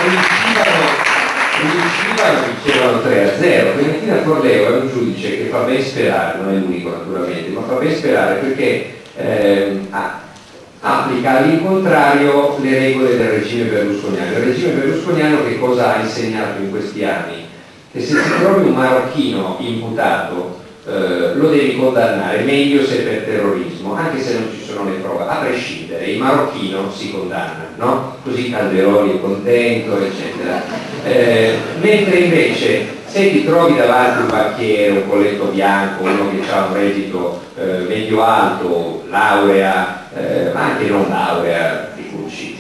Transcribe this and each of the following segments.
Vincevano 3-0. Clementina Forleo è un giudice che fa ben sperare, non è l'unico naturalmente, ma fa ben sperare perché applica all'incontrario le regole del regime berlusconiano. Il regime berlusconiano che cosa ha insegnato in questi anni? Che se ti trovi un marocchino imputato lo devi condannare, meglio se per terrorismo, anche se non ci sono le prove, a prescindere, il marocchino si condanna, no? Così Calderoli è contento, eccetera. Mentre invece se ti trovi davanti un banchiere, un colletto bianco, uno che ha un reddito medio alto, laurea, ma anche non laurea, figurci,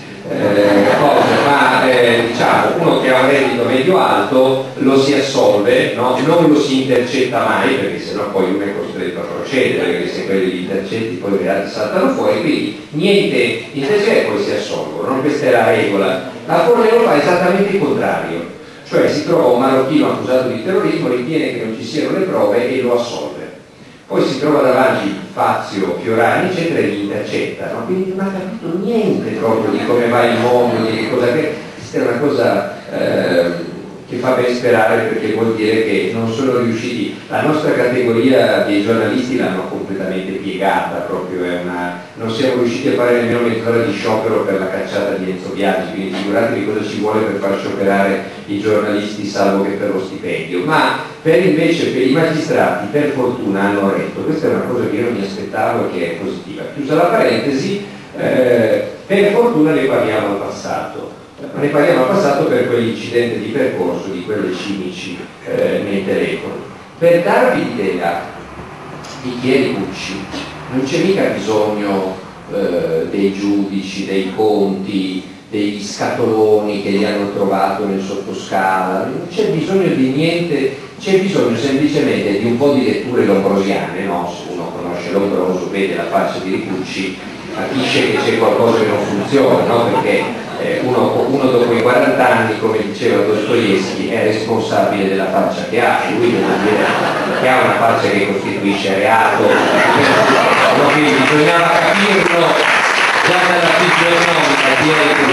diciamo uno che ha un reddito medio alto lo si assolve, no? Non lo si intercetta mai perché sennò poi uno è costretto a procedere, perché se quelli li intercetti poi i reati saltano fuori, quindi niente intercetta e poi si assolvono, no? Questa è la regola. La Forleo fa esattamente il contrario, cioè si trova un marocchino accusato di terrorismo, ritiene che non ci siano le prove e lo assolve. Poi si trova davanti Fazio, Fiorani, eccetera, e li intercetta, no? Quindi non ha capito niente proprio di come va il mondo, di che cosa che questa è una cosa che fa ben sperare, perché vuol dire che non sono riusciti, la nostra categoria dei giornalisti l'hanno completamente piegata, proprio non siamo riusciti a fare nemmeno mezz'ora di sciopero per la cacciata di Enzo Biagi, quindi figuratevi cosa ci vuole per far scioperare i giornalisti, salvo che per lo stipendio. Ma invece per i magistrati, per fortuna, hanno retto. Questa è una cosa che io non mi aspettavo e che è positiva. Chiusa la parentesi, per fortuna ne parliamo al passato. Ne parliamo al passato per quell'incidente di percorso di quelle cimici nei telefoni. Per darvi l'idea di chi è Ricucci, non c'è mica bisogno dei giudici, dei conti, degli scatoloni che li hanno trovato nel sottoscala, non c'è bisogno di niente, c'è bisogno semplicemente di un po' di letture lombrosiane, no? Se uno conosce Lombroso, vede la faccia di Ricucci, capisce che c'è qualcosa che non funziona, no? Perché uno dopo i 40 anni, come diceva Dostoevskij, è responsabile della faccia che ha, e lui deve dire che ha una faccia che costituisce reato, quindi bisognava capirlo già dalla fisionomica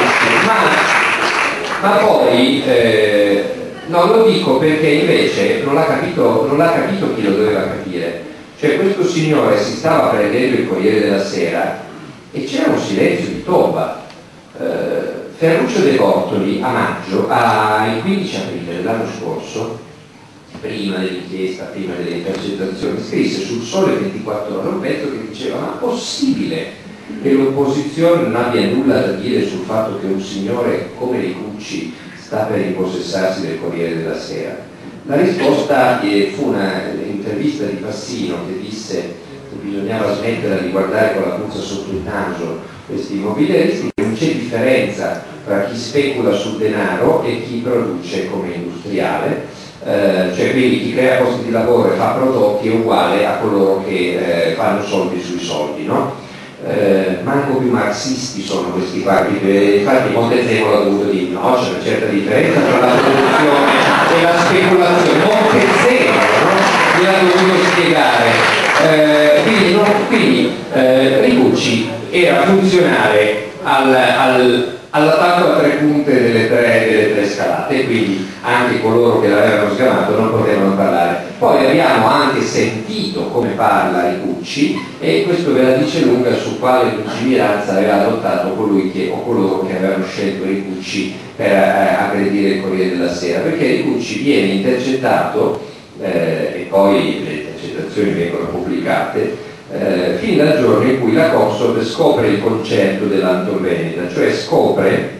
di ma poi no, lo dico perché invece non l'ha capito chi lo doveva capire. Cioè questo signore si stava prendendo il Corriere della Sera e c'era un silenzio di tomba. Ferruccio De Bortoli a maggio, il 15 aprile dell'anno scorso, prima dell'inchiesta, prima delle intercettazioni, scrisse sul Sole 24 Ore un pezzo che diceva: ma possibile che l'opposizione non abbia nulla da dire sul fatto che un signore come Ricucci sta per impossessarsi del Corriere della Sera? La risposta fu un'intervista di Fassino che disse che bisognava smettere di guardare con la puzza sotto il naso questi immobiliaristi, che non c'è differenza tra chi specula sul denaro e chi produce come industriale, cioè quindi chi crea posti di lavoro e fa prodotti è uguale a coloro che fanno soldi sui soldi, no? Manco più marxisti sono questi qua, infatti Montezemolo ha dovuto dire no, c'è una certa differenza tra la produzione e la speculazione. Montezemolo, no? Gliel'ha dovuto spiegare. Quindi Ricucci era funzionare all'attacco a tre punte delle tre scalate, quindi anche coloro che l'avevano sgamato non potevano parlare. Poi abbiamo anche sentito come parla Ricucci, e questo ve la dice lunga su quale lungimiranza aveva adottato coloro che avevano scelto Ricucci per aggredire il Corriere della Sera, perché Ricucci viene intercettato e poi le intercettazioni vengono pubblicate fin dal giorno in cui la Consob scopre il concerto dell'Anton Veneta, cioè scopre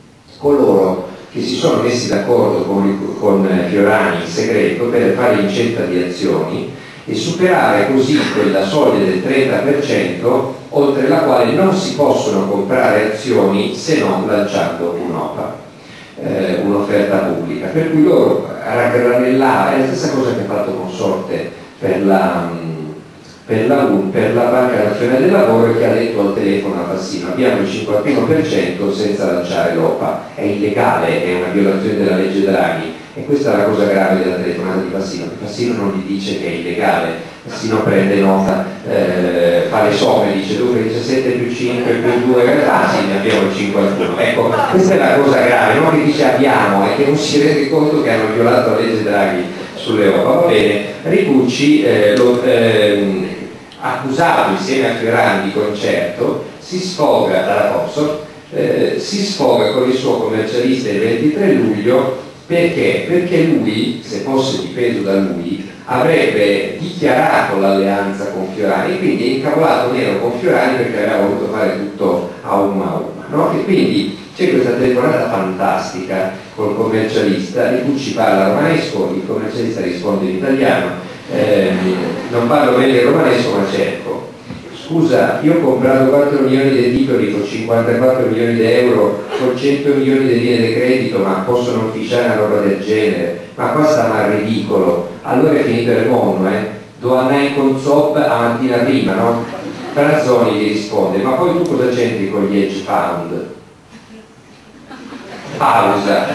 coloro che si sono messi d'accordo con Fiorani in segreto per fare incetta di azioni e superare così quella soglia del 30% oltre la quale non si possono comprare azioni se non lanciando un'OPA, un'offerta pubblica. Per cui loro raggranellavano, è la stessa cosa che ha fatto Consorte per la Banca Nazionale del Lavoro, che ha detto al telefono a Fassino: abbiamo il 51% senza lanciare l'OPA, è illegale, è una violazione della legge Draghi. E questa è la cosa grave della telefonata di Fassino, che Fassino non gli dice che è illegale, Fassino prende nota, fa le somme, dice dunque 17 più 5 più 2, sì, ne abbiamo il 51. Ecco, questa è la cosa grave, non che dice abbiamo e che non si rende conto che hanno violato la legge Draghi sulle OPA. Va bene, Ricucci, accusato insieme a Fiorani di concerto, si sfoga dalla Consob, si sfoga con il suo commercialista il 23 luglio perché lui, se fosse dipeso da lui, avrebbe dichiarato l'alleanza con Fiorani e quindi è incavolato nero con Fiorani perché aveva voluto fare tutto a umma, no? E quindi c'è questa telefonata fantastica col commercialista, Ricucci parla romanesco, il commercialista risponde in italiano, non parlo bene il romanesco ma cerco. Scusa, io ho comprato 4 milioni di titoli con 54 milioni di euro, con 100 milioni di linee di credito, ma posso non ufficiare una roba del genere? Ma qua sta mal ridicolo. Allora è finito il mondo, Devo andare in Consob a mattina prima, no? Franzoni gli risponde, ma poi tu cosa c'entri con gli hedge fund? Pausa.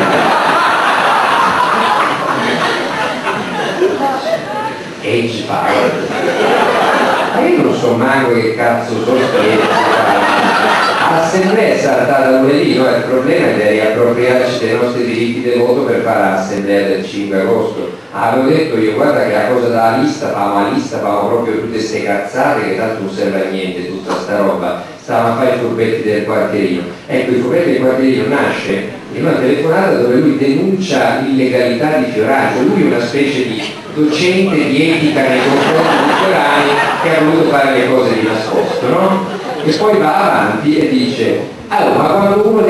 Hedge fund. Ma io non so manco che cazzo sono l'assemblea è saltata lunedì, no? Il problema è di riappropriarci dei nostri diritti di voto per fare l'assemblea del 5 agosto. Avevo detto io, guarda che la cosa della lista, famo proprio tutte queste cazzate che tanto non serve a niente tutta sta roba, stavamo a fare i furbetti del quartierino. Ecco, il furbetto del quartierino nasce in una telefonata dove lui denuncia l'illegalità di Fiorani, lui è una specie di docente di etica nei confronti di Fiorani che ha voluto fare le cose di nascosto, no? E poi va avanti e dice allora, ma quando uno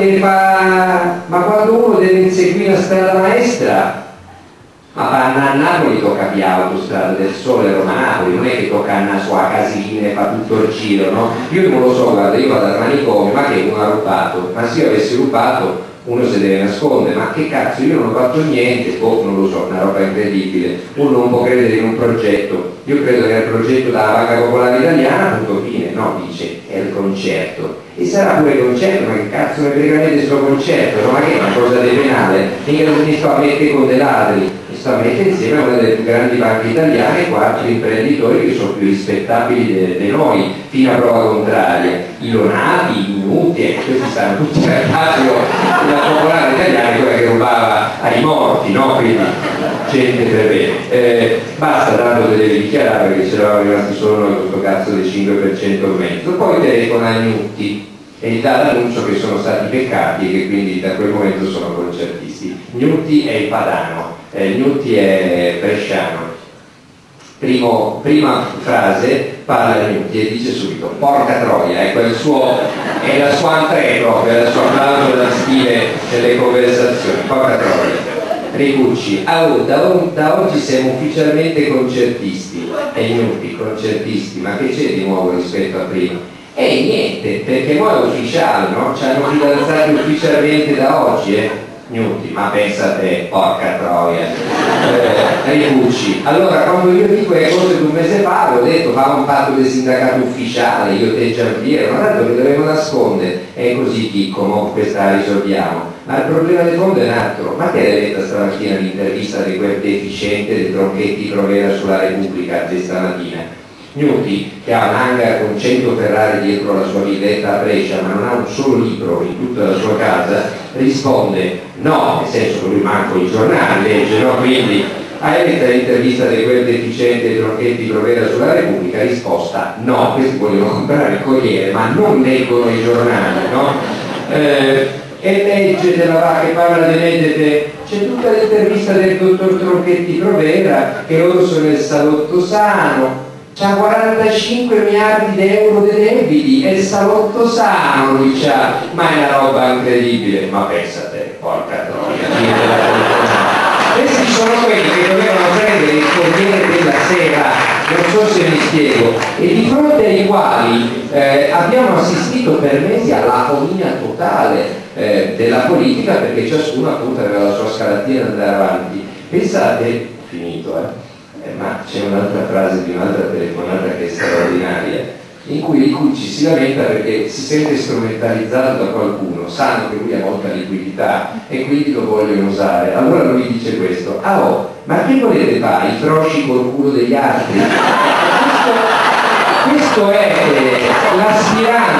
deve inseguire la strada maestra, ma a Napoli tocca via l'autostrada del Sole Roma-Napoli, non è che tocca andare su a Casilina e fa tutto il giro, no? Io non lo so, guarda, io vado al manicomio, ma che uno ha rubato? Ma se io avessi rubato uno si deve nascondere, ma che cazzo, io non ho fatto niente, non lo so, una roba incredibile. Uno non può credere in un progetto, io credo che è il progetto della Banca Popolare Italiana, punto fine, no, dice, è il concerto. E sarà pure il concerto, ma che cazzo ne frega me del suo concerto, no? Ma che è una cosa di penale, mica mi sto a mettere con dei ladri, mi sto a mettere insieme a una delle più grandi banche italiane, 4 imprenditori che sono più rispettabili di noi, fino a prova contraria. I Lonati, i Minuti, questi stanno tutti nel patio della Popolare Italiana, quella che rubava ai morti, no? Quindi gente per bene. Basta, tanto che devi dichiarare perché ce l'avevamo rimasti solo noi questo cazzo del 5% e mezzo. Poi telefona a Gnutti e gli dà l'annuncio che sono stati peccati e che quindi da quel momento sono concertisti. Gnutti è il padano, Gnutti è bresciano. Prima frase parla Gnutti e dice subito porca troia, ecco è la sua entrée proprio, è la sua applauso da stile delle conversazioni, porca troia. Ricucci, da oggi siamo ufficialmente concertisti. E Gnutti, concertisti, ma che c'è di nuovo rispetto a prima? E niente, perché poi è ufficiale, no? Ci hanno fidanzati ufficialmente da oggi, Gnutti, ma pensa a te, porca troia. Ricucci, allora quando io dico le cose di un mese fa avevo detto fa un patto del sindacato ufficiale, io te Giampiero, ma tanto che dovevo nascondere, e così Chicco, mo questa la risolviamo. Ma il problema di fondo è un altro, ma che hai letto stamattina l'intervista di quel deficiente dei Tronchetti Provera sulla Repubblica di stamattina? Gnutti, che ha un hangar con 100 Ferrari dietro la sua villetta a Brescia, ma non ha un solo libro in tutta la sua casa, risponde no, nel senso che lui manco i giornali legge, no? Quindi hai letto l'intervista di quel deficiente dei Tronchetti Provera sulla Repubblica? Risposta no, questi vogliono comprare il Corriere ma non leggono i giornali, no? E legge della va che parla di legge, c'è tutta l'intervista del dottor Tronchetti Provera che loro sono nel salotto sano, c'ha 45 miliardi di euro di debiti, è il salotto sano lui c'ha, ma è una roba incredibile, ma pensa a te, porca troia. Questi sono quelli che dovevano prendere il Corriere della Sera, non so se mi spiego, e di fronte ai quali abbiamo assistito per mesi all'agonia totale della politica, perché ciascuno appunto aveva la sua scalatina da andare avanti. Pensate, finito, ma c'è un'altra frase di un'altra telefonata che è straordinaria, in cui Ricucci si lamenta perché si sente strumentalizzato da qualcuno, sanno che lui ha molta liquidità e quindi lo vogliono usare. Allora lui dice questo: ma che volete fare? I frosci col culo degli altri? Questo è l'aspirante